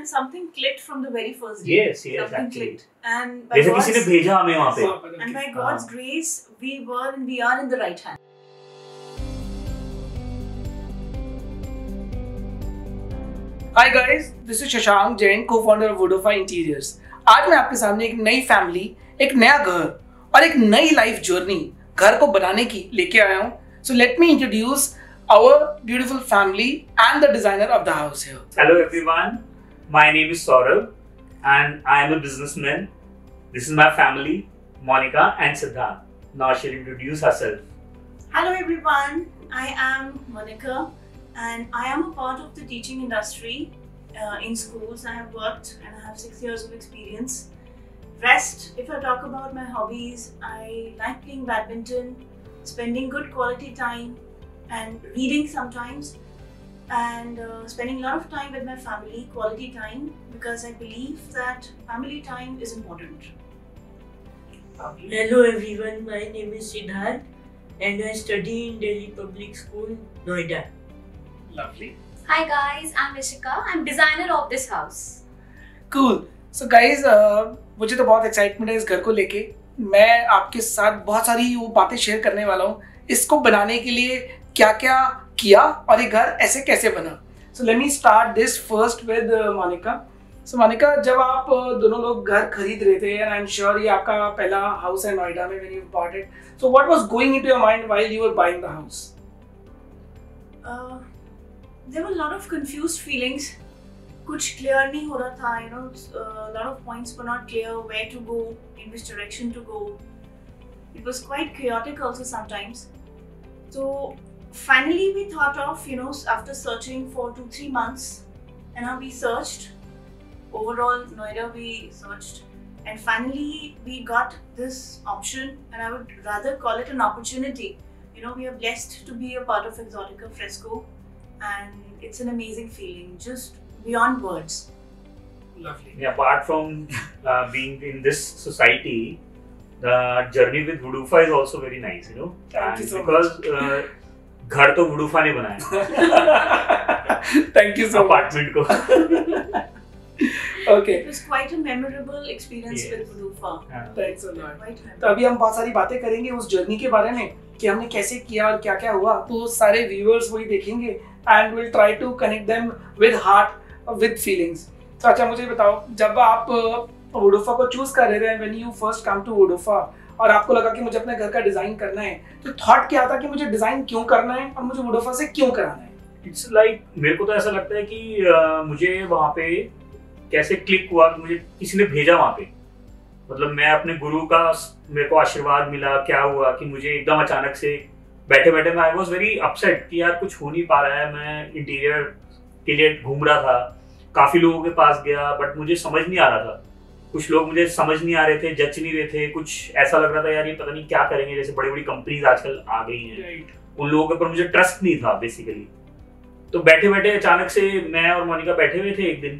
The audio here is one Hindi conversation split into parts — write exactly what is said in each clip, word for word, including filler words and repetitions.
Something clicked from the very first day. Yes, yes, Something actually. clicked. And by जैसे God's, किसी ने भेजा हमें वहाँ पे. and by God's grace, we were and we are in the right hand. Hi guys, this is Shashank Jain, co-founder of Vodafone Interiors. आज मैं आपके सामने एक नई फैमिली, एक नया घर और एक नई लाइफ जर्नी घर को बनाने की लेके आया हूँ. So let me introduce our beautiful family and the designer of the house here. Hello everyone, my name is Saurabh and I am a businessman. This is my family, Monica and Siddharth. Now she'll introduce herself. Hello everyone, I am Monica and I am a part of the teaching industry uh, in schools. I have worked and I have six years of experience. Rest, if I talk about my hobbies, I like playing badminton, spending good quality time and reading sometimes, and uh, spending a lot of time with my family, quality time, because I believe that family time is important. Hello everyone, my name is Siddharth and I study in Delhi Public School, Noida. Lovely. Hi guys, I'm Ishika. I'm designer of this house. Cool. So guys, uh, मुझे तो बहुत एक्साइटमेंट है इस घर को लेके. मैं आपके साथ बहुत सारी वो बातें शेयर करने वाला हूँ. इसको बनाने के लिए क्या क्या किया और ये घर ऐसे कैसे बना. So let me start this first with uh, Monica. So Monica, जब आप uh, दोनों लोग घर खरीद रहे थे, and I'm sure ये आपका पहला हाउस है नोएडा में when you bought it. So what was going into your mind while you were buying the house? Uh, there were a lot of confused feelings. कुछ clear नहीं हो रहा था, you know, a lot of points were not clear where to go, in which direction to go. It was quite chaotic also sometimes. So finally we thought of, you know, after searching for two, three months, and now we searched. Overall, Noida we searched, and finally we got this option, and I would rather call it an opportunity. You know, we are blessed to be a part of Exotica Fresco, and it's an amazing feeling, just beyond words. Lovely. Yeah, apart from uh, being in this society, the journey with Vodafone is also very nice, you know. Thank and you so because, much. Uh, घर तो Vodafone ने बनाया. Thank you so much. Apartment को. Okay. It was quite a memorable experience Yes. with Vodafone. हाँ. Thanks a lot. Quite तो memorable. अभी हम बहुत सारी बातें करेंगे उस जर्नी के बारे में कि हमने कैसे किया और क्या क्या हुआ. तो सारे व्यूअर्स वही देखेंगे and we'll try to connect them with heart, with feelings. तो अच्छा मुझे बताओ, जब आप वोडाफोन को चूज कर रहे थे, when you first come to Vodafone और आपको लगा कि मुझे अपने घर का डिजाइन करना है, तो थॉट क्या था कि मुझे डिजाइन क्यों करना है और मुझे वोडाफोन से क्यों कराना है? It's like मेरे को तो ऐसा लगता है कि uh, मुझे वहाँ पे कैसे क्लिक हुआ कि मुझे किसी ने भेजा वहाँ पे. मतलब मैं अपने गुरु का मेरे को आशीर्वाद मिला. क्या हुआ कि मुझे एकदम अचानक से बैठे बैठे मैं आई वॉज वेरी अपसेट कि यार कुछ हो नहीं पा रहा है. मैं इंटीरियर के लिए घूम रहा था, काफ़ी लोगों के पास गया, बट मुझे समझ नहीं आ रहा था. कुछ लोग मुझे समझ नहीं आ रहे थे, जज नहीं रहे थे. कुछ ऐसा लग रहा था यार ये पता नहीं क्या करेंगे. जैसे बड़ी बड़ी कंपनीज आजकल आ गई हैं, उन लोगों के ऊपर मुझे ट्रस्ट नहीं था बेसिकली. तो बैठे बैठे अचानक से मैं और मोनिका बैठे हुए थे एक दिन.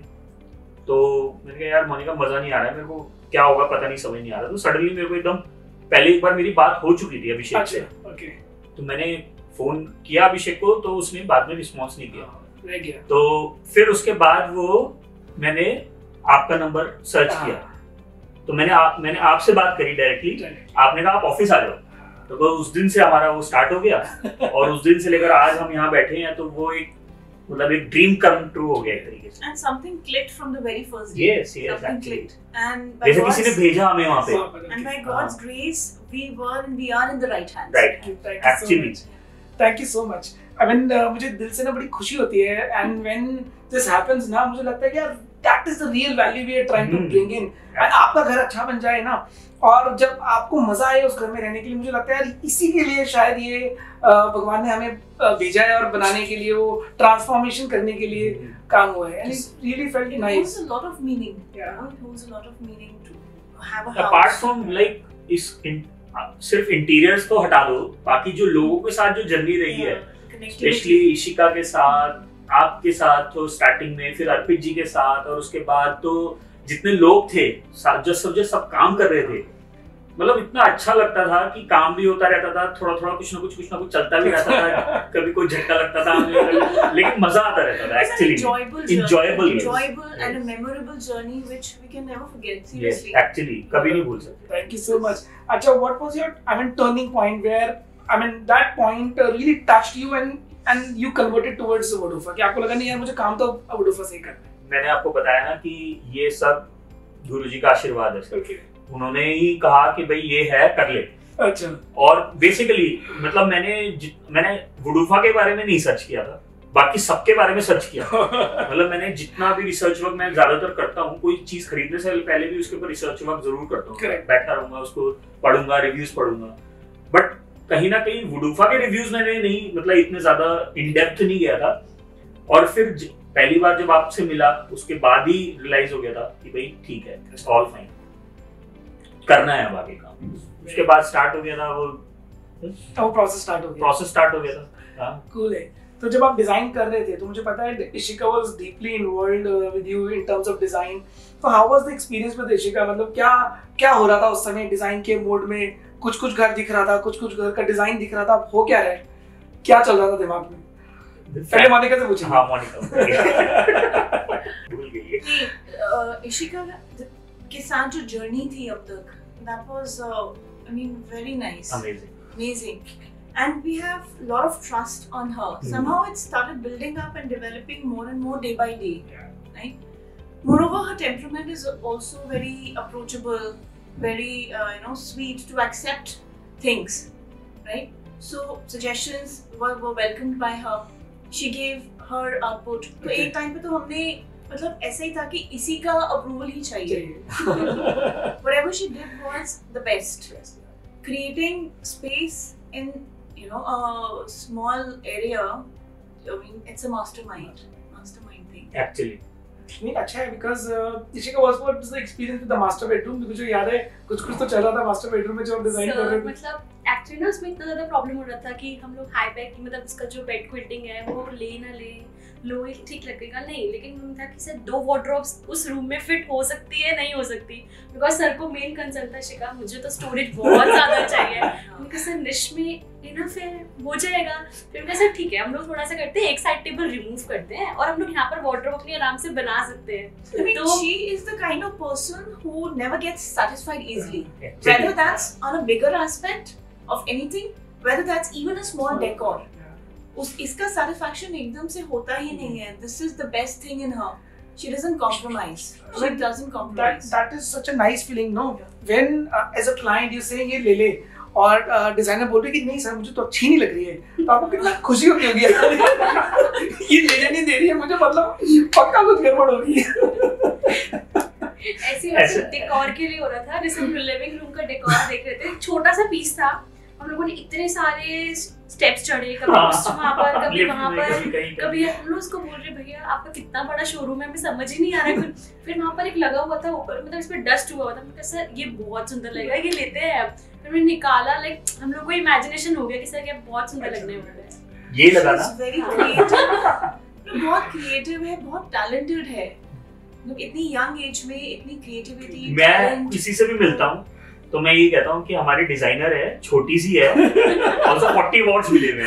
तो मैंने कहा यार मोनिका मज़ा नहीं आ रहा है, मेरे को क्या होगा पता नहीं, समझ नहीं आ रहा. तो सडनली मेरे को एकदम, पहले एक बार मेरी बात हो चुकी थी अभिषेक से. ओके. तो मैंने फोन किया अभिषेक को, तो उसने बाद में रिस्पॉन्स नहीं किया. रह गया. तो फिर उसके बाद वो मैंने आपका नंबर सर्च किया. तो मैंने आप मैंने आपसे बात करी डायरेक्टली. आपने कहा आप ऑफिस आ जाओ. तो वो उस दिन से हमारा वो स्टार्ट हो गया. और उस दिन से लेकर आज हम यहाँ बैठे हैं. तो वो एक मतलब एक ड्रीम कम ट्रू हो गया एक तरीके से. And something clicked from the very first day. Yes, yes, Something actually. clicked. And by जैसे किसी ने God's, भेजा हमें वहाँ पे. and by God's grace, we were and we are in the right hands. Right. Thank you so Actually. much. Thank you so much. I mean, uh, मुझे दिल से ना बड़ी खुशी होती है, and when this happens ना, मुझे लगता है कि यार that is the real value we are trying to Hmm. bring in. And आपका घर अच्छा बन जाए ना, और जब आपको मजा आए उस घर में रहने के लिए, मुझे लगता है यार इसी के लिए शायद ये uh, भगवान ने हमें uh, भेजा है और बनाने के लिए, वो ट्रांसफॉर्मेशन करने के लिए काम हुआ है. And it really felt It nice. holds a lot of meaning. Yeah. You know, it holds a lot of meaning to have a house. Apart from like इस in, सिर्फ इंटीरियर्स तो हटा दो, बाकी जो लोगों के साथ जो जर्नी रही है, स्पेशली इशिका के साथ, आपके साथ तो स्टार्टिंग में, फिर अर्पित जी के साथ, और उसके बाद तो जितने लोग थे जो सब जो सब काम कर रहे थे, मतलब इतना अच्छा लगता था कि काम भी होता रहता था, थोड़ा थोड़ा कुछ ना कुछ कुछ ना कुछ चलता भी रहता था, कभी कोई झटका लगता था हमें, लेकिन मजा आता रहता था actually. enjoyable enjoyable and a memorable journey which we can never forget, seriously. Actually कभी नहीं भूल सकते। Thank you so much. अच्छा, what was your, I mean, turning point where, I mean, that point uh, really touched you and and you converted towards Woodofa? कि आपको लगा नहीं यार मुझे काम तो Woodofa से ही करना है। मैंने आपको बताया ना कि ये सब गुरुजी का आशीर्वाद है। Okay. उन्होंने ही कहा कि भाई ये है, कर ले। अच्छा। और बेसिकली मतलब मैंने मैंने वुडूफा के बारे में नहीं सर्च किया था, बाकी सबके बारे में सर्च किया। मतलब मैंने जितना भी रिसर्च वर्क मैं ज्यादातर करता हूँ, कोई चीज खरीदने से पहले भी उसके ऊपर रिसर्च वर्क जरूर करता हूँ। बैठा रहूंगा, उसको पढ़ूंगा, रिव्यूज पढ़ूंगा। बट कहीं ना कहीं वुडूफा के रिव्यूज मैंने नहीं, मतलब इतने ज्यादा इन डेप्थ नहीं गया था। और फिर पहली बार जब आपसे मिला उसके बाद ही रियलाइज हो गया था कि भाई ठीक है, ऑल फाइन, करना है अब आगे काम। उसके बाद स्टार्ट हो गया था वो वो प्रोसेस स्टार्ट हो गया प्रोसेस स्टार्ट हो गया था। हाँ, कूल है। तो जब आप डिजाइन कर रहे थे तो मुझे पता है Ishika was deeply involved with you in terms of design. तो how was the experience with Ishika? मतलब क्या क्या हो रहा था उस समय डिजाइन के मोड में? कुछ कुछ घर दिख रहा था, कुछ कुछ घर का डिजाइन दिख रहा था, हो क्या रहा है, क्या चल रहा था दिमाग में? पहले मोनिका से पूछिए। हाँ, मोनिका भूल गई है। इशिका के साथ जो जर्नी थी अब तक, that was uh, I mean very nice, amazing amazing and we have a lot of trust on her. Mm. Somehow it started building up and developing more and more day by day. Yeah. Right? Moreover, her temperament is also very approachable, very uh, you know sweet to accept things, right? So suggestions were, were welcomed by her. She gave her output. तो Okay. एक टाइम पे तो हमने मतलब ऐसा ही था कि इसी का अप्रूवल ही चाहिए। Whatever she did was the best. Creating space in you know a small area, I mean it's a mastermind, mastermind thing. Actually, नहीं अच्छा है because Ishika was what was the experience with the master bedroom? because मुझे याद है कुछ कुछ तो चल रहा था master bedroom में जो आप डिजाइन कर रहे थे। मतलब एक्चुअली ना उसमें इतना ज्यादा प्रॉब्लम हो रहा था कि हम लोग हाई बैक, मतलब उसका जो बेड क्विल्टिंग है वो ले ना ले, लो ठीक लगेगा नहीं, लेकिन हम था कि सर दो वार्डरोब्स उस रूम में फिट हो सकती है नहीं हो सकती, बिकॉज सर को मेन कंसर्न था शिका मुझे तो स्टोरेज बहुत ज्यादा चाहिए। उनके सर निश में इनफ है, हो जाएगा। फिर उनका सर ठीक है हम लोग थोड़ा सा करते हैं, एक साइड टेबल रिमूव करते हैं और हम लोग यहाँ पर वार्डरोब अपनी आराम से बना सकते हैं। I mean, तो she is the kind of person who never gets satisfied easily. Whether that's on a bigger aspect of anything, whether that's even a small decor. उस इसका satisfaction एकदम से होता ही नहीं है। This is the best thing in her. She doesn't compromise. She doesn't compromise. That that is such a nice feeling, no? When uh, as a client you say ये ले ले और डिजाइनर uh, बोल रहे कि नहीं सर मुझे तो अच्छी नहीं लग रही है, तो आपको कितना खुशी होती होगी ये लेने नहीं दे रही है मुझे, मतलब पक्का कुछ गड़बड़ हो रही है। ऐसी वैसे डेकोर के लिए हो रहा था, जैसे हम लिविंग रूम का डेकोर देख रहे थे, छोटा सा पीस था, हम लोगों ने इतने सारे स्टेप्स चढ़े, कभी वहाँ पर कभी वहाँ पर, कभी हम लोग उसको बोल रहे भैया आपका कितना बड़ा शोरूम है, हमें समझ ही नहीं आ रहा है। फिर वहाँ पर एक लगा हुआ था ऊपर, मतलब इस पर डस्ट हुआ हुआ था, मैंने कहा सर ये बहुत सुंदर लगेगा, ये लेते हैं। फिर मैंने निकाला, लाइक हम लोग को इमेजिनेशन हो गया कि सर ये बहुत सुंदर लगने वाला है। ये लगा ना, वेरी क्रिएटिव, बहुत क्रिएटिव है, बहुत टैलेंटेड है। इतनी यंग एज में इतनी क्रिएटिविटी। मैं किसी से भी मिलता हूँ तो मैं ये कहता हूँ कि हमारी डिजाइनर है, छोटी सी है, also forty वॉट्स मिले हुए हैं।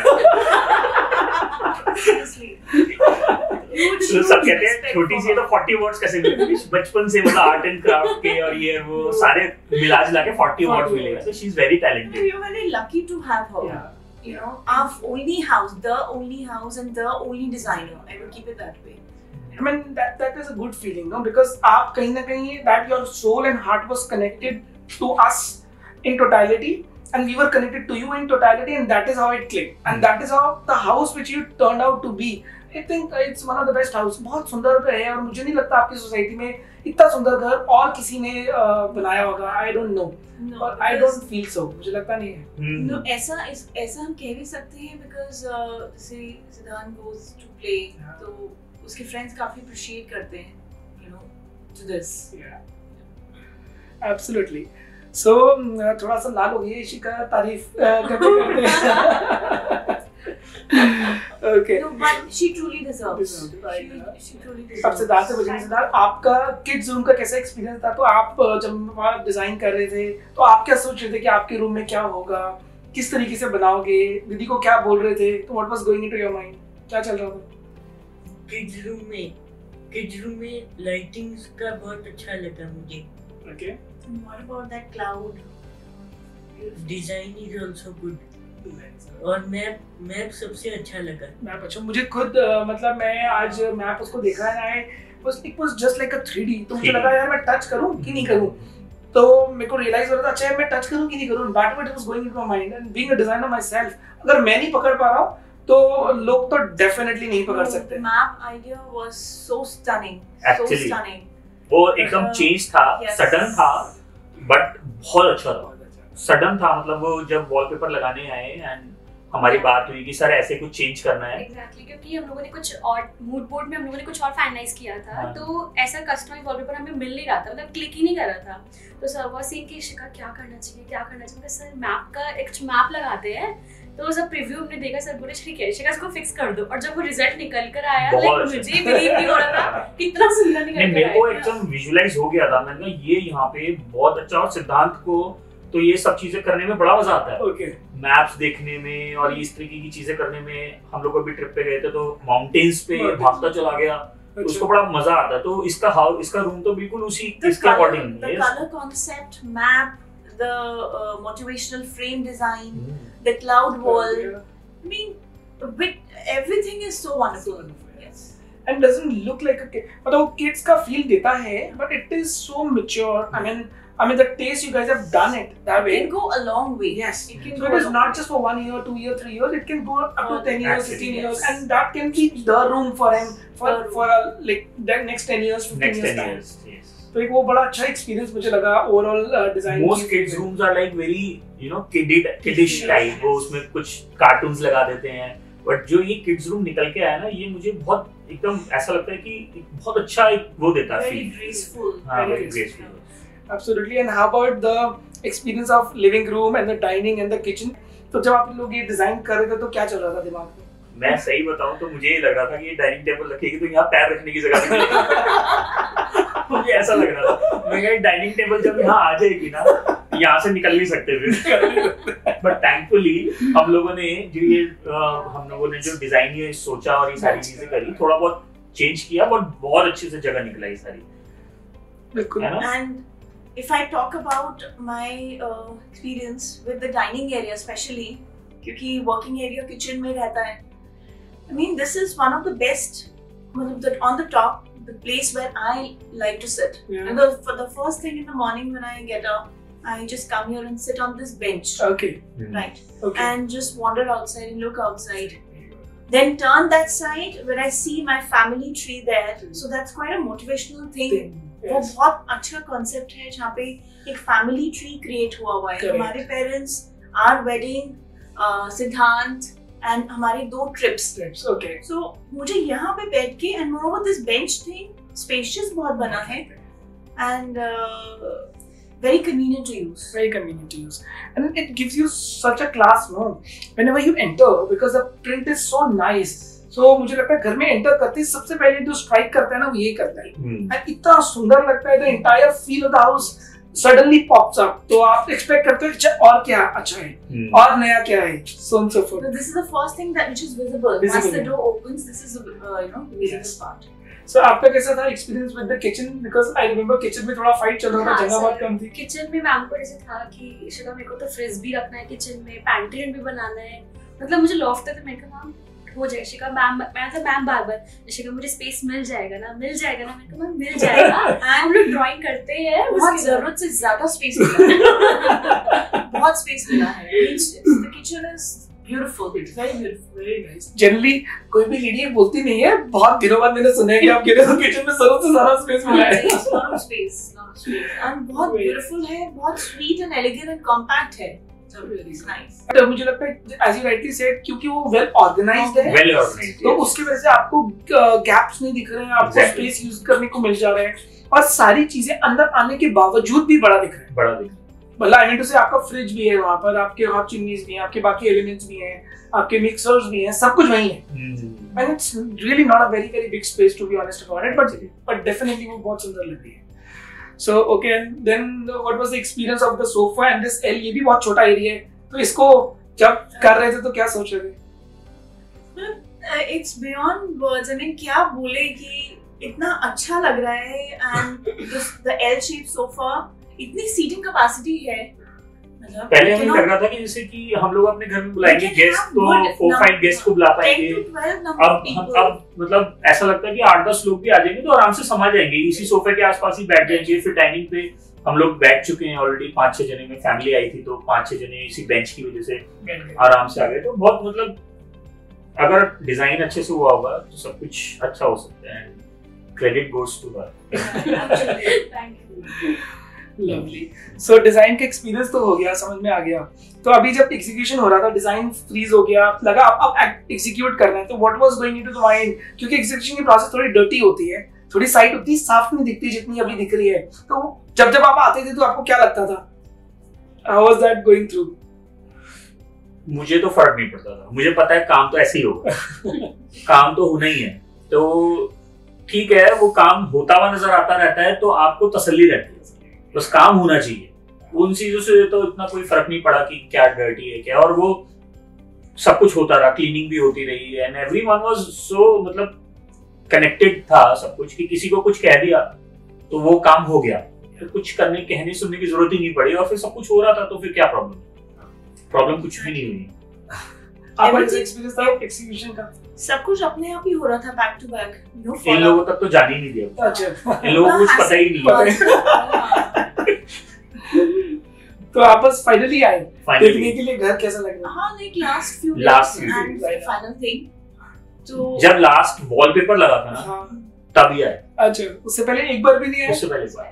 तो सब कहते हैं छोटी सी है तो forty वॉट्स कैसे मिले? बचपन से मतलब आर्ट एंड क्राफ्ट के और ये वो सारे मिला जुला के forty वॉट्स मिले हैं। So she is very talented. We are very lucky to have her. Yeah. You know, our only house, the only house and the only designer. I will keep it that way. I mean that that is a good feeling, no? Because आप कहीं ना कहीं that your soul and heart was connected to us in totality, and we were connected to you in totality, and that is how it clicked, and that is how the house which you turned out to be. I think it's one of the best house. बहुत सुंदर है और मुझे नहीं लगता आपकी सोसाइटी में इतना सुंदर घर और किसी ने बनाया होगा। I don't know. No, और I don't feel so. मुझे लगता नहीं है। No, ऐसा इस ऐसा हम कह भी सकते हैं because जैसे सिद्धांत goes to play, तो उसके friends काफी appreciate करते हैं, you know, to this. Yeah. Absolutely. So थोड़ा सा लाल हो गई है इशिका तारीफ करते करते। Okay. No, but she truly deserves. Deserved, right, She, yeah. she truly अब deserves. सिद्धार्थ से पूछेंगे, सिद्धार्थ आपका किड्स रूम का कैसा एक्सपीरियंस था? तो आप अ, जब वहाँ डिजाइन कर रहे थे तो आप क्या सोच रहे थे कि आपके रूम में क्या होगा, किस तरीके से बनाओगे, दीदी को क्या बोल रहे थे, तो what was going into your mind, क्या चल रहा था? किड्स रूम में किड्स रूम में लाइटिंग का बहुत अच्छा लगा मुझे। Okay, And what about that cloud? Design is also good और मैप मैप सबसे अच्छा लगा। मैप अच्छा, मुझे खुद अ, मतलब मैं आज मैप उसको देखा है, I was it was just like a three D, तो मुझे लगा यार मैं टच करूं कि नहीं करूं, तो मेरे को रियलाइज हो रहा था अच्छा मैं टच करूं कि नहीं करूं, that what was going into my mind. And being a designer myself, अगर मैं नहीं पकड़ पा रहा हूं तो लोग तो डेफिनेटली नहीं पकड़ No, सकते। The map idea was so stunning. So Actually. stunning. वो एकदम Uh, चेंज था, yes. सडन था, बट बहुत अच्छा था। सडन था, मतलब वो जब वॉलपेपर लगाने आए एंड हमारी बात हुई कि सर ऐसे कुछ चेंज करना है। एग्जैक्टली, क्योंकि हम लोगों ने कुछ और मूड बोर्ड में हम लोगों ने कुछ और फाइनलाइज किया था, हाँ। तो ऐसा कस्टमाइज वॉलपेपर हमें मिल नहीं रहा था, मतलब क्लिक ही नहीं कर रहा था। तो सर वो सीन की शिका क्या करना चाहिए क्या करना चाहिए, सर मैप का एक मैप लगाते हैं। तो सब प्रीव्यू हमने देखा, सर बोले ठीक है शिका इसको फिक्स कर दो, और जब वो रिजल्ट निकल कर आया बहुत लाइक अच्छा। मुझे बिलीव नहीं हो रहा था कितना सुंदर निकल नहीं, कर मेरे को आया। एकदम विजुअलाइज हो गया था, मैंने कहा ये यहाँ पे बहुत अच्छा, और सिद्धांत को तो ये सब चीजें करने में बड़ा मजा आता है, ओके, मैप्स देखने में और इस तरीके की चीजें करने में। हम लोग अभी ट्रिप पे गए थे तो माउंटेन्स पे भागता चला गया, तो उसको बड़ा मजा आता है। तो इसका हाउ इसका रूम तो बिल्कुल उसी The इसके color, according the color concept, map, the uh, motivational frame design, the cloud wall. I mean, with everything is so wonderful. Yes. and doesn't look like a kid, मतलब वो kids का feel देता है, but it is so mature. I mean, I mean the taste you guys have done it that It way. can go a long way. Yes, It can so go it a is long not way. just for one year, two year, three years. It can go up to For ten years, Actually, fifteen years, yes. and that can be the room for him for The room. for a, like the next ten years, fifteen next years ten time. Years, yes. तो एक वो बड़ा अच्छा एक्सपीरियंस मुझे लगा overall design. Most kids rooms are like very you know kiddy kiddish type, वो उसमें कुछ कार्टून्स लगा देते हैं, बट जो ये किड्स रूम निकल के आया ना, ये मुझे बहुत एकदम ऐसा लगता है कि एक बहुत अच्छा एक वो देता है Very फील। graceful. हाँ, very very graceful. Absolutely. And how about the experience of living room and the dining and the kitchen? तो जब आप लोग ये डिजाइन कर रहे थे तो क्या चल रहा था दिमाग में? मैं सही बताऊं तो मुझे ये लग रहा था कि ये डाइनिंग टेबल रखेगी तो यहाँ पैर रखने की जगह नहीं मिलेगी। मुझे ऐसा लग रहा था, मैं कहा डाइनिंग टेबल जब यहाँ आ जाएगी ना, यहाँ से निकल नहीं सकते फिर। बट थैंकफुली हम लोगों ने जो ये अ, हम लोगों ने जो डिजाइन ये सोचा और ये सारी चीजें करी, थोड़ा बहुत चेंज किया, बट बहुत अच्छे से जगह निकला ये सारी, बिल्कुल। है ना? And if I talk about my uh, experience with the dining area, especially, क्योंकि working area kitchen में रहता है, I mean this is one of the best, मतलब the, on the top, the place where I like to sit. Yeah. And the, for the first thing in the morning when I get up, I just come here and sit on this bench, Okay. right, Okay. and just wander outside and look outside. Then turn that side where I see my family tree there. So that's quite a motivational thing. वो Yes. बहुत अच्छा कॉन्सेप्ट है जहाँ पे एक फैमिली ट्री क्रिएट हुआ हुआ है। Correct. हमारे parents, our wedding, Siddhant and हमारी दो ट्रिप्स। Steps. Okay. सो मुझे यहाँ पे बैठ के and more this bench thing spacious बहुत बना है and very convenient to use. Very convenient to use, and it gives you such a class, no? Whenever you enter, because the print is so nice. So मुझे लगता है घर में एंटर करते ही सबसे पहले जो स्ट्राइक करता है ना वो यही करता है, and इतना सुंदर लगता है, the entire feel of the house suddenly pops up. तो आप एक्सपेक्ट करते हो अच्छा और क्या अच्छा है और नया क्या है, so on so forth. So this is the first thing that which is visible. Visible, Once the yeah. door opens, this is uh, you know the visible Yes. part. So आपका कैसा था experience with the kitchen? Because I remember kitchen में थोड़ा फाइट चल रहा था, हाँ, जगह सर। बहुत कम थी। किचन में मैम को जैसे था कि शिका मेरे को तो फ्रिज भी रखना है किचन में, पैंट्री भी बनाना है, मतलब मुझे लॉफ्ट तक मैंने कहा मैम हो जाएगा। शिका मैम मैं तो मैम बार बार शिका मुझे स्पेस मिल जाएगा ना मिल जाएगा ना मैंने कहा मैम मिल जाएगा। हम लोग ड्राइंग करते हैं, बहुत जरूरत से ज्यादा स्पेस मिला है। बहुत स्पेस मिला है। The kitchen is beautiful, very beautiful. Very nice. Generally कोई भी लेडी बोलती नहीं है, बहुत दिनों बाद मैंने सुना है कि आप कह रहे हो किचन में जरूरत से सारा स्पेस मिला है। Yes, lot of space, lot of space. And बहुत beautiful है, बहुत sweet and elegant and compact है. So it's nice. तो मुझे लगता है as you rightly said, क्योंकि वो वेल ऑर्गेनाइज्ड है, वेल ऑर्गेनाइज्ड, तो उसकी वजह से आपको गैप्स नहीं दिख रहे हैं, आपको Exactly. स्पेस यूज करने को मिल जा रहा है, और सारी चीजें अंदर आने के बावजूद भी बड़ा दिख रहा है। बड़ा दिख मतलब आई मीन टू से आपका फ्रिज भी है वहाँ पर, आपके हॉट चिमनीज भी हैं, आपके बाकी एलिमेंट्स भी हैं, आपके मिक्सर्स भी हैं, सब कुछ वहीं है। And it's really not a very very big space to be honest about it, but but definitely वो बहुत सुंदर लग रही है। So okay, and then what was the experience of the sofa and this L? ये भी बहुत छोटा एरिया है, तो इसको जब कर रहे थे तो क्या सोच रहे थे? It's beyond words. I mean क्या बोले कि इतना अच्छा लग रहा है, and the L shape sofa, इतनी सीटिंग कैपेसिटी है। मतलब पहले हमें लग रहा था कि जैसे कि हम लोग अपने घर में बुलाएंगे गेस्ट तो फोर फाइव गेस्ट को बुला पाएंगे। अब हम अब मतलब ऐसा लगता है कि आठ दस लोग भी आ जाएंगे तो आराम से समझ जाएंगे, इसी सोफे के आसपास ही बैठ जाएंगे। फिर डाइनिंग पे हम लोग बैठ चुके हैं ऑलरेडी, पांच छह जने में फैमिली आई थी तो पांच छह जने इसी बेंच की वजह से आराम से आ गए। तो बहुत मतलब अगर डिजाइन अच्छे से हुआ होगा तो सब कुछ अच्छा हो सकता है। Credit goes to her. Lovely. So design का एक्सपीरियंस तो हो गया, समझ में आ गया। तो अभी जब एग्जीक्यूशन हो रहा था, डिजाइन फ्रीज हो गया, लगा अब अब एग्जीक्यूट करना है, तो what was going into the mind? क्योंकि एग्जीक्यूशन की प्रोसेस थोड़ी डर्टी होती है, थोड़ी साइट उतनी साफ नहीं दिखती जितनी अभी दिख रही है। तो जब जब आप आते थे तो आपको क्या लगता था? How was that going through? मुझे तो फर्क नहीं पड़ता था, मुझे पता है काम तो ऐसे ही होगा। काम तो होना ही है, तो ठीक है, वो काम होता हुआ नजर आता रहता है तो आपको तसल्ली रहती है, बस काम होना चाहिए। उन चीजों से तो इतना कोई फर्क नहीं पड़ा कि क्या डर्टी है क्या, और वो सब कुछ होता रहा, क्लीनिंग भी होती रही, एंड एवरीवन वाज सो मतलब कनेक्टेड था सब कुछ, कि किसी को कुछ कह दिया तो वो काम हो गया, फिर कुछ करने कहने सुनने की जरूरत ही नहीं पड़ी, और फिर सब कुछ हो रहा था तो फिर क्या प्रॉब्लम? प्रॉब्लम कुछ भी नहीं हुई। आपका एक्सपीरियंस था एग्जीक्यूशन का? सब कुछ अपने आप ही हो रहा था, बैक टू बैक। इन लोगों तक तो जाने ही नहीं दिया। अच्छा, इन लोगों को कुछ पता ही नहीं। तो आप बस फाइनली आए देखने के लिए घर कैसा लग रहा है? हाँ, like last few last and final thing. तो जब लास्ट वॉलपेपर लगा था ना तभी आए। अच्छा, उससे पहले एक बार भी नहीं आए? उससे पहले बार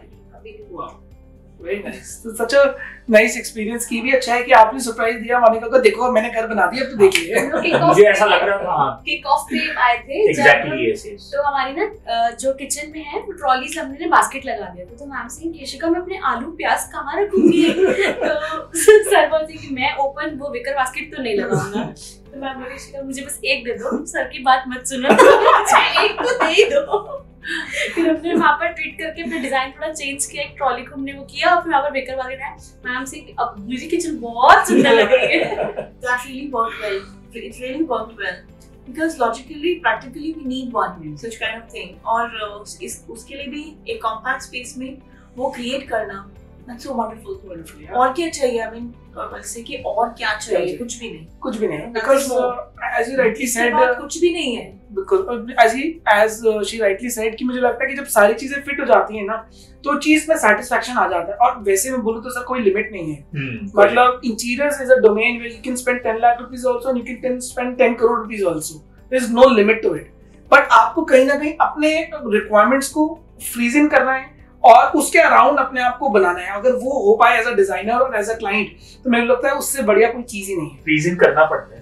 वेरी नाइस। तो सच अ नाइस एक्सपीरियंस। की भी अच्छा है कि आपने सरप्राइज दिया मोनिका को, देखो मैंने घर बना दिया, अब तो देखिए। मुझे ऐसा लग रहा था किक ऑफ पे आए थे एग्जैक्टली, यस यस। तो हमारी ना जो किचन में है वो ट्रॉलीज हमने ने बास्केट लगा दिया था, तो मैम से केशिका मैं अपने आलू प्याज कहाँ रखूंगी? तो सर बोलते कि मैं ओपन वो विकर बास्केट तो नहीं लगाऊंगा। तो मैम बोली केशिका मुझे बस एक दे दो, सर की बात मत सुनो, एक तो दे ही दो। फिर हमने वहाँ पर ट्वीट करके अपना डिजाइन थोड़ा चेंज किया, एक ट्रॉली को हमने वो किया, और फिर वहाँ पर बेकर वाले ने मैम से अब मेरी किचन बहुत सुंदर लग रही है। That really worked well. It really worked well because logically, practically we need one such kind of thing. और uh, इस उसके लिए भी एक compact space में वो create करना, that's so wonderful. Wonderful, yeah. और क्या चाहिए? I mean, वैसे कि और क्या चाहिए? कुछ भी नहीं, कुछ भी नहीं, because uh, as you rightly said, uh, कुछ भी नहीं है। बिल्कुल, as he as uh, she rightly said कि मुझे लगता है कि जब सारी चीजें फिट हो जाती हैं ना तो चीज में सेटिस्फैक्शन आ जाता है। और वैसे मैं बोलूँ तो सर कोई लिमिट नहीं है। hmm, मतलब interiors is a domain where you can spend ten lakh rupees also and you can spend ten crore rupees also, there is no limit to it. But आपको कहीं ना कहीं अपने रिक्वायरमेंट्स को फ्रीज इन करना है और उसके अराउंड अपने आप को बनाना है। अगर वो हो पाए एज अ डिजाइनर और एज अ क्लाइंट तो मुझे लगता है उससे बढ़िया कोई चीज ही नहीं है। फ्रीज इन करना पड़ता है।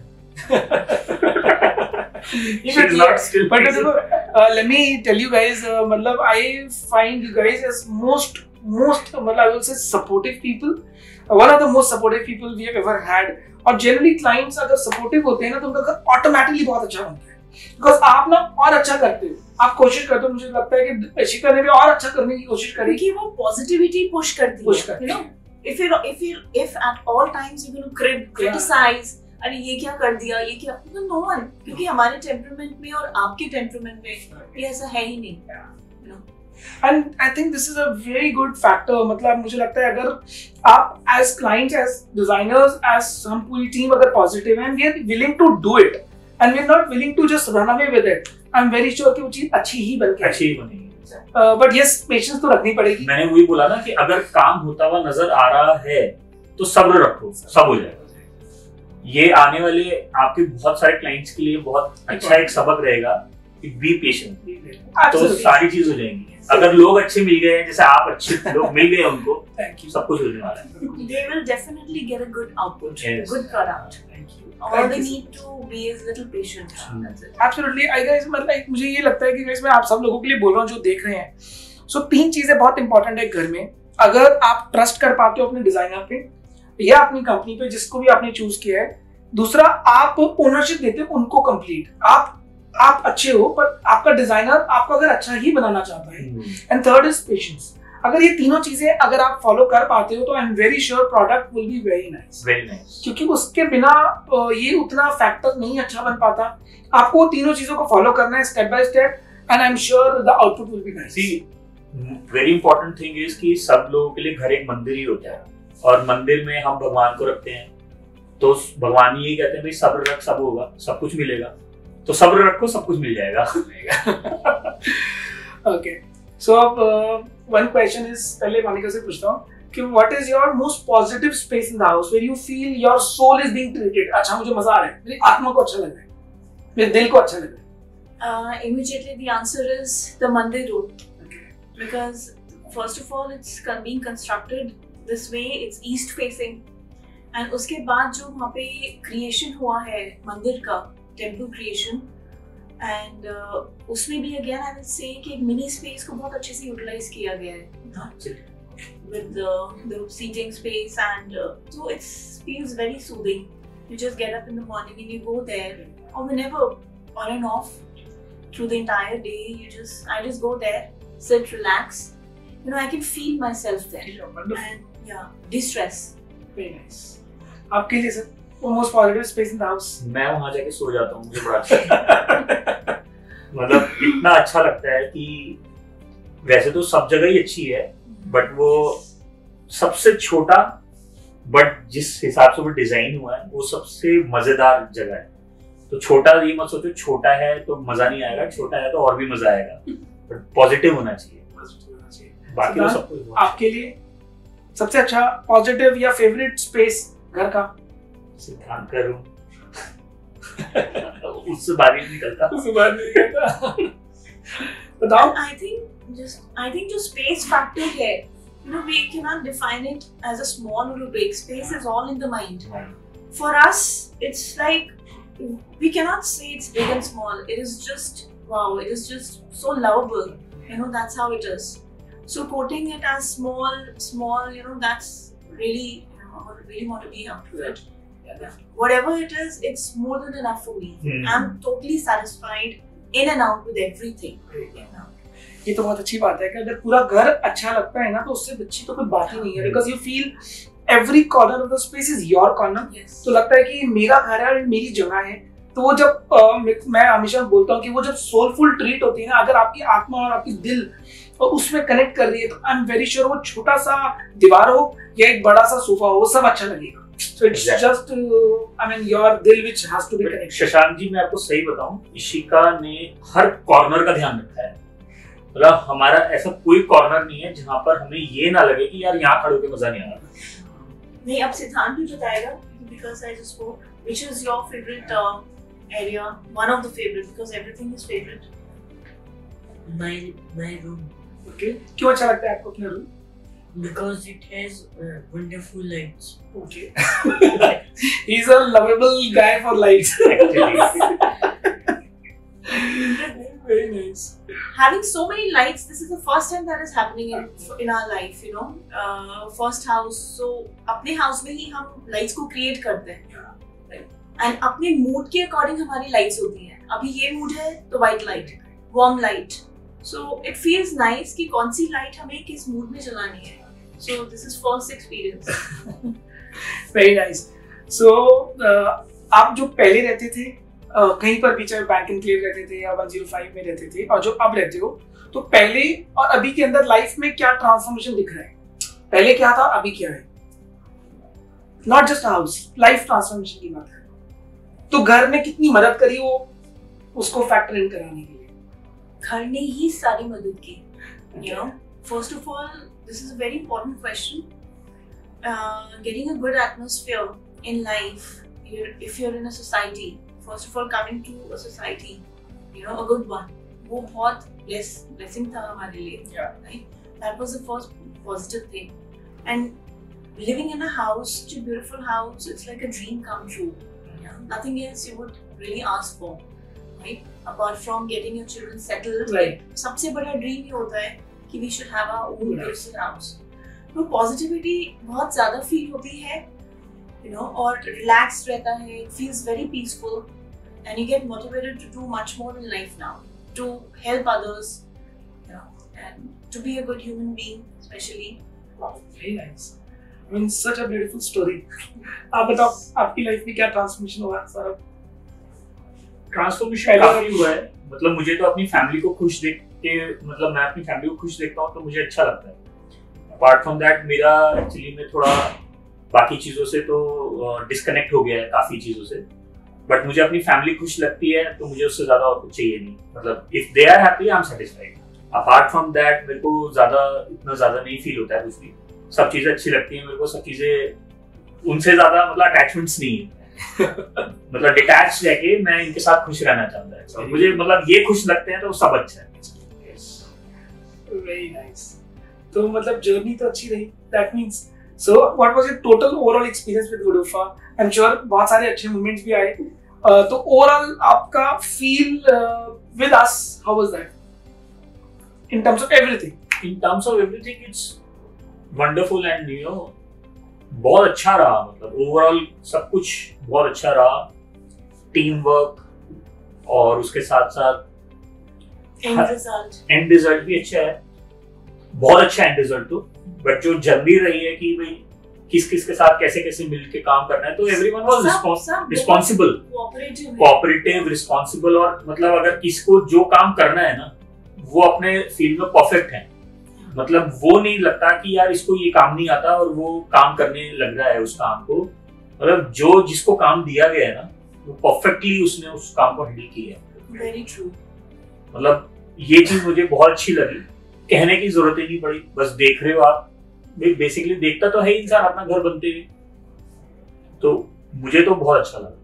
But uh, let me tell you guys, uh, मतलब I find you guys as most most मतलब I will say supportive people, uh, one of the most supportive people we have ever had. और generally clients अगर supportive होते हैं ना तो उनका घर automatically बहुत अच्छा बनता है, because आप ना और अच्छा करते हो, आप कोशिश करते हो। मुझे लगता है कि एशिका ने भी और अच्छा करने की कोशिश करी, क्योंकि वो पॉजिटिविटी पुश करती पुश है, you know, if you if you if at all times you're going to criticize, अरे ये क्या कर दिया, ये क्या, नो वन, क्योंकि हमारे टेम्परामेंट में और आपके टेम्परामेंट में ये ऐसा है ही नहीं, you know. And I think this is a very good factor. मतलब मुझे लगता है अगर आप as clients, as designers, as हम पूरी टीम अगर positive हैं, we are willing to do it and we are not willing to just run away with it. I'm very sure कि वो चीज अच्छी ही बनके अच्छी ही बनेगी। बट यस, पेशेंस तो रखनी पड़ेगी। मैंने वही बोला ना कि अगर काम होता हुआ नजर आ रहा है तो सब्र रखो, सब हो जाएगा। ये आने वाले आपके बहुत सारे क्लाइंट्स के लिए बहुत अच्छा एक सबक रहेगा कि बी पेशेंट, तो सारी चीज हो जाएंगी। अगर लोग अच्छे मिल गए हैं, जैसे आप अच्छे लोग मिल गए उनको, सब कुछ होने वाला है। They will definitely get a good output, yes. good product. Thank you. All Thank they you. need to be is a little patient. That's it. Absolutely. I guys, मतलब मुझे ये लगता है कि guys मैं आप सब लोगों के लिए बोल रहा हूँ जो देख रहे हैं। सो so, तीन चीजें बहुत इंपॉर्टेंट है घर में। अगर आप ट्रस्ट कर पाते हो अपने डिजाइनर पे या अपनी कंपनी पे, जिसको भी आपने चूज किया है, दूसरा आप ओनरशिप देते हो उनको कंप्लीट, आप आप अच्छे हो पर आपका डिजाइनर आपको अगर अच्छा ही बनाना चाहता है, एंड थर्ड इज पेशेंस। अगर ये तीनों चीजें अगर आप फॉलो कर पाते हो तो I am very sure product will be very nice, very nice, क्योंकि उसके बिना ये उतना फैक्टर नहीं अच्छा बन पाता। आपको तीनों चीजों को फॉलो करना है step by step, and I am sure the output will be nice. See very important thing is कि सब लोगों के लिए घर एक मंदिर ही होता है, और मंदिर में हम भगवान को रखते हैं, तो भगवान यही कहते हैं भाई सब्र रख, सब होगा, सब कुछ मिलेगा, तो सब्र रखो, सब कुछ मिल जाएगा। ओके, सो अब वन क्वेश्चन इज, पहले मोनिका से पूछता हूँ कि what is your most positive space in the house where you feel your soul is being treated. अच्छा, मुझे मजा आ रहा है, मेरी आत्मा को अच्छा लग रहा है, मेरे दिल को अच्छा लग रहा है। Uh, immediately the answer is the mandir room. Okay. Because first of all it's con- being constructed this way, it's east facing, and उसके बाद जो वहाँ पे creation हुआ है मंदिर का, temple creation, and uh, उसमें भी again I will say कि एक mini space को बहुत अच्छे से utilize किया गया है with the, the seating space, and uh, so it feels very soothing. You just get up in the morning and you go there, or whenever, on and off through the entire day, you just I just go there, sit, relax. You know, I can feel myself there. Yeah, wonderful. And yeah, de-stress. Very nice. आपके लिए sir most positive space in the house? मैं वहां जाके सो जाता हूँ, मुझे बड़ा अच्छा मतलब इतना अच्छा लगता है कि वैसे तो सब जगह ही अच्छी है, बट वो सबसे छोटा बट जिस हिसाब से वो डिजाइन हुआ है वो सबसे मजेदार जगह है। तो छोटा ये मत सोचो छोटा है तो मजा नहीं आएगा, छोटा है तो और भी मजा आएगा, बट पॉजिटिव होना चाहिए, पॉजिटिव होना चाहिए। बाकी तो सब कुछ। आपके लिए सबसे अच्छा पॉजिटिव या फेवरेट स्पेस घर का? सिद्धांत का रूम उससे बाहर नहीं निकलता, उससे बाहर नहीं निकलता। बताओ। I think just I think जो space factor है, you know, we cannot define it as a small or a big. Space is all in the mind. For us, it's like we cannot say it's big and small. It is just wow. It is just so lovable. You know, that's how it is. So quoting it as small, small, you know, that's really, you know, I really want to be up to it. Yeah. Whatever it is, it's more than enough for me. Hmm. I'm totally satisfied in and out with everything. Yeah. ये तो बहुत अच्छी बात है कि अगर पूरा घर अच्छा लगता है ना तो उससे अच्छी तो कोई बात ही नहीं है, because you feel every corner of the space is your corner. तो लगता है कि मेरा घर है और मेरी जगह है। तो वो जब uh, मैं हमेशा बोलता हूँ कि वो जब सोलफुल ट्रीट होती है ना, अगर आपकी आत्मा और आपकी दिल और उसमें कनेक्ट कर रही है, तो आई एम वेरी श्योर वो छोटा सा दीवार हो या एक बड़ा सा सोफा हो, वो सब अच्छा लगेगा। So it's exactly. just uh, I mean your दिल which has to be connected. Shashank ji, मैं आपको सही बताऊं, इशिका ने हर कॉर्नर का ध्यान रखा है। मतलब हमारा ऐसा कोई कॉर्नर नहीं है जहाँ पर हमें ये ना लगे कि यार यहाँ खड़े होकर मजा नहीं आ रहा। नहीं, अब सिद्धांत भी बताएगा because I just spoke. Which is your favorite uh, area? One of the favorite because everything is favorite. My my room. Okay. क्यों अच्छा लगता है आपको अपना room? Because it has uh, wonderful lights. Okay. He's a lovable guy for lights. Very nice. Having so many lights, this is the first time that is happening in in our life, you know. Uh, first house, so अपने house में ही हम lights को create करते हैं, and अपने mood के according हमारी lights होती हैं। अभी ये mood है तो white light, warm light. So it feels nice कि कौन सी light हमें किस mood में जलानी है। So this is first experience. Very nice. So uh, आप जो पहले रहते थे uh, कहीं पर भी, चाहे बैंक एंड क्लेव रहते थे या वन ज़ीरो फाइव में रहते थे, और जो अब रहते हो, तो पहले और अभी के अंदर लाइफ में क्या ट्रांसफॉर्मेशन दिख रहा है? पहले क्या था, अभी क्या है? Not just house, life transformation की बात है। तो घर ने कितनी मदद करी वो उसको फैक्टर इन कराने के लिए? घर ने ही सारी मदद की। You know, first of all, this is a very important question. Uh, getting a good atmosphere in life, you're, if you're in a society, first of all, coming to a society, you know, a good one, वो बहुत bless, blessing था हमारे लिए, yeah. Right? That was the first positive thing. And living in a house, such a beautiful house, it's like a dream come true. Yeah? Nothing else you would really ask for, right? Apart from getting your children settled, right. सबसे बड़ा dream ये होता है कि we should have our own beautiful house. वो पॉजिटिविटी बहुत ज़्यादा फील होती है, यू नो, और रिलैक्स रहता है, it feels very peaceful and you get motivated to do much more in life now, to help others, you know, and to be a good human being specially. Very nice. I mean, such a beautiful story. आप बताओ आपकी लाइफ में क्या ट्रांसफॉर्मेशन हुआ सौरभ? ट्रांसफॉर्मेशन काफी हुआ है। मतलब मुझे तो अपनी फैमिली को खुश देख के, मतलब मैं अपनी फैमिली को खुश देखता हूँ तो मुझे अच्छा लगता है। अपार्ट फ्रॉम दैट मेरा एक्चुअली में थोड़ा बाकी चीज़ों से तो डिस्कनेक्ट हो गया है काफ़ी चीज़ों से, बट मुझे अपनी फैमिली खुश लगती है तो मुझे उससे ज़्यादा और कुछ चाहिए नहीं। मतलब if they are happy I am satisfied. Apart from that मेरे को ज़्यादा इतना ज़्यादा नहीं फील होता है कुछ भी। सब चीज़ें अच्छी लगती हैं मेरे को, सब चीज़ें उनसे ज़्यादा मतलब अटैचमेंट्स नहीं है। मतलब डिटैच रह के मैं इनके साथ खुश रहना चाहता है। so, मुझे मतलब ये खुश लगते हैं तो सब अच्छा है। Very nice. तो मतलब जर्नी तो अच्छी रही, that means. So what was your total overall experience with वुडूफा? आई एम श्योर बहुत सारे अच्छे मोमेंट्स भी आए, uh, तो ओवरऑल आपका feel with us, how was that in terms of everything? In terms of everything it's wonderful and you know बहुत अच्छा रहा। मतलब ओवरऑल सब कुछ बहुत अच्छा रहा, टीम वर्क और उसके साथ साथ एंड रिजल्ट एंड रिजल्ट भी अच्छा है, बहुत अच्छा एंड रिजल्ट। तो बट जो जर्नी रही है कि भाई किस किस के साथ कैसे कैसे मिलके काम करना है, तो everyone was responsible, cooperative cooperative responsible. और मतलब अगर किसको जो काम करना है ना वो अपने फील्ड में परफेक्ट है। मतलब वो नहीं लगता कि यार इसको ये काम नहीं आता और वो काम करने लग रहा है उस काम को। मतलब जो जिसको काम दिया गया है ना वो परफेक्टली उसने उस काम को हैंडल किया है। Very true. मतलब ये चीज मुझे बहुत अच्छी लगी, कहने की जरूरत ही नहीं पड़ी, बस देख रहे हो आप। बेसिकली देखता तो है इंसान अपना घर बनते हुए, तो मुझे तो बहुत अच्छा लगा।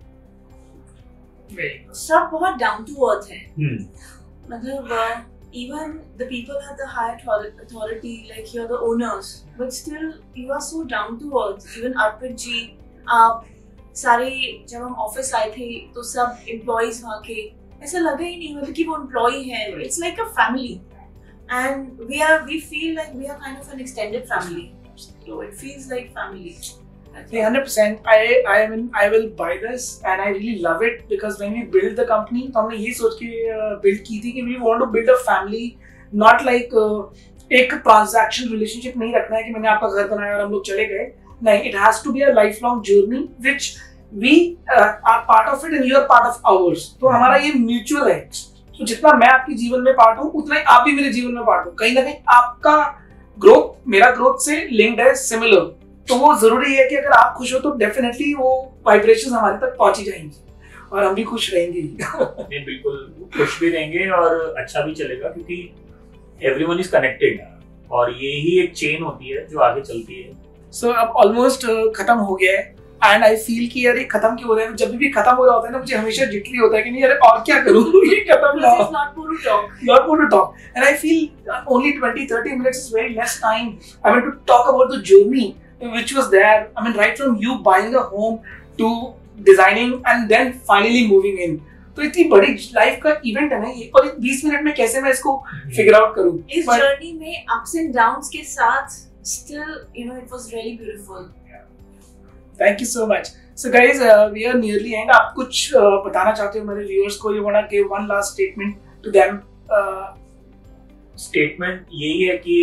सब बहुत डाउन टू अर्थ है। हम्म मतलब even the people at the higher authority, like you're the owners, but still you are so down to earth. Even Arpit ji, आप सारे जब हम ऑफिस आए थे तो सब एम्प्लॉइज वहाँ के ऐसा लगा ही नहीं मतलब कि वो एम्प्लॉय है। It's like a family and we are we feel like we are kind of an extended family, so it feels like family. one hundred percent. I I mean I will buy this and I really love it because when we build the company, तो हमने ये सोच के build की थी कि we want to build a family, not like uh, एक transaction relationship नहीं रखना है कि मैंने आपका घर बनाया और हम लोग चले गए। नहीं, it has to be a lifelong journey which we uh, are part of it and you are part of ours. तो हमारा ये mutual है। तो जितना मैं आपके जीवन में पार्ट हूँ उतना ही आप भी मेरे जीवन में पार्ट हो। कहीं ना कहीं आपका ग्रोथ मेरा ग्रोथ से लिंक्ड है, सिमिलर। तो वो जरूरी है कि अगर आप खुश हो तो डेफिनेटली वो वाइब्रेशंस हमारे तक पहुंची जाएंगी और हम भी खुश रहेंगे। नहीं, बिल्कुल खुश भी रहेंगे और अच्छा भी चलेगा क्योंकि एवरीवन इज कनेक्टेड और यही एक चेन होती है जो आगे चलती है। सो so, अब ऑलमोस्ट खत्म हो गया है एंड आई फील कि यार ये खत्म क्यों हो रहा है। जब भी खत्म हो रहा होता है ना मुझे हमेशा जिटली होता है कि नहीं यार और क्या करूं, ये खत्म ना हो। Not more to talk. Not more to talk. And I feel only twenty thirty minutes is very less time. I mean to talk about the journey which was there. I mean right from you buying a home to designing and then finally moving in. तो इतनी बड़ी लाइफ का इवेंट है ना ये, और बीस मिनट में कैसे मैं इसको फिगर आउट करूं। इस जर्नी में अप्स एंड डाउन्स के साथ still you know it was really beautiful. Thank you so much. So guys, uh, we are nearly end. आप कुछ uh, बताना चाहते हो मेरे viewers को? You wanna give one last statement to them? Uh, statement यही है कि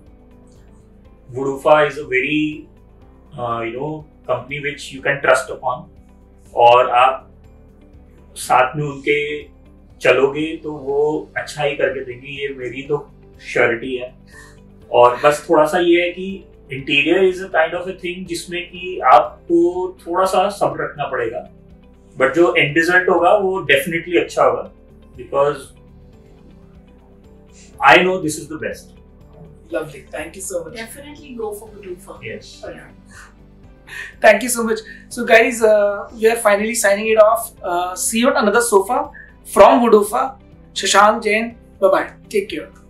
Woodoofah is a very uh, you know company which you can trust upon, और आप साथ में उनके चलोगे तो वो अच्छा ही करके देंगे, ये मेरी तो श्योरिटी है। और बस थोड़ा सा ये है कि interior is a kind of a thing जिसमें कि आपको थोड़ा सा सब्र रखना पड़ेगा, बट जो एंड रिजल्ट होगा वो डेफिनेटली अच्छा होगा because I know this is the best. Lovely. Thank you so much. Definitely go for Woodoofah. Yes. Thank you so much. So guys, uh, we are finally signing it off. Uh, see you on another sofa from Woodoofah. Shashank Jain. Bye bye. Take care.